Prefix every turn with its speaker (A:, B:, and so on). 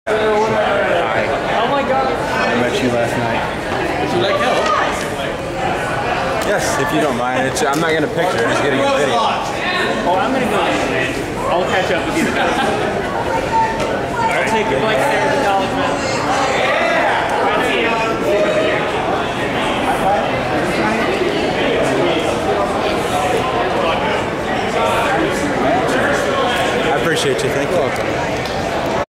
A: Oh my god.
B: I met you last night.
A: Would you like help?
B: Yes, if you don't mind. I'm not going to picture it, just getting a video.
A: Oh, I'm going to go in. I'll catch up with you. I'll take you like $70, man.
B: I appreciate you, thank you.